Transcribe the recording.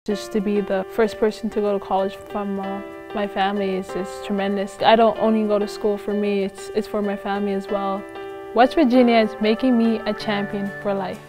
Just to be the first person to go to college from my family is just tremendous. I don't only go to school for me, it's for my family as well. West Virginia is making me a champion for life.